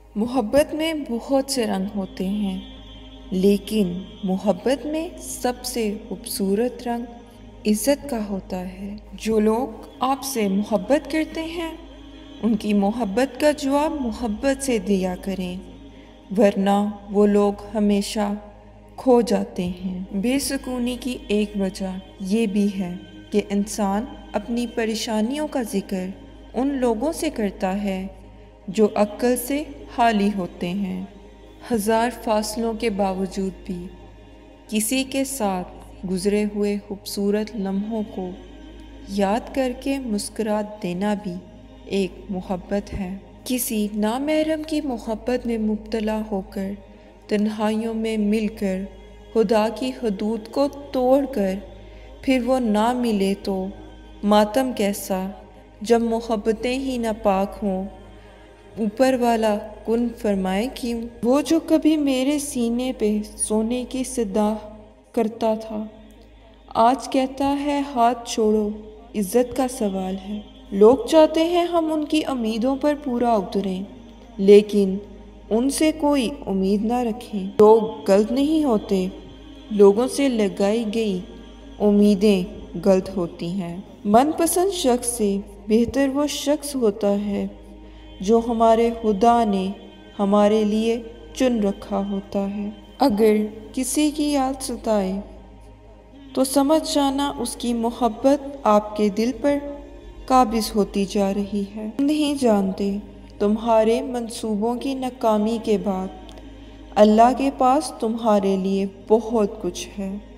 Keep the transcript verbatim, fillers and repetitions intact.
محبت میں بہت سے رنگ ہوتے ہیں، لیکن محبت میں سب سے خوبصورت رنگ عزت کا ہوتا ہے۔ جو لوگ آپ سے محبت کرتے ہیں ان کی محبت کا جواب محبت سے دیا کریں، ورنہ وہ لوگ ہمیشہ کھو جاتے ہیں۔ بے سکونی کی ایک وجہ یہ بھی ہے کہ انسان اپنی پریشانیوں کا ذکر ان لوگوں سے کرتا ہے جو عقل سے خالی ہوتے ہیں۔ ہزار فاصلوں کے باوجود بھی کسی کے ساتھ گزرے ہوئے خوبصورت لمحوں کو یاد کر کے مسکرا دینا بھی ایک محبت ہے۔ کسی نامحرم کی محبت میں مبتلا ہو کر تنہائیوں میں مل کر خدا کی حدود کو توڑ کر پھر وہ نہ ملے تو ماتم کیسا، جب محبتیں ہی ناپاک ہوں، اوپر والا کن فرمائے کیوں۔ وہ جو کبھی میرے سینے پہ سونے کی صدا کرتا تھا، آج کہتا ہے ہاتھ چھوڑو، عزت کا سوال ہے۔ لوگ چاہتے ہیں ہم ان کی امیدوں پر پورا اتریں، لیکن ان سے کوئی امید نہ رکھیں۔ لوگ غلط نہیں ہوتے، لوگوں سے لگائی گئی امیدیں غلط ہوتی ہیں۔ من پسند شخص سے بہتر وہ شخص ہوتا ہے جو ہمارے خدا نے ہمارے لیے چن رکھا ہوتا ہے۔ اگر کسی کی یاد ستائے تو سمجھ جانا اس کی محبت آپ کے دل پر قابض ہوتی جا رہی ہے۔ تم نہیں جانتے تمہارے منصوبوں کی ناکامی کے بعد اللہ کے پاس تمہارے لیے بہت کچھ ہے۔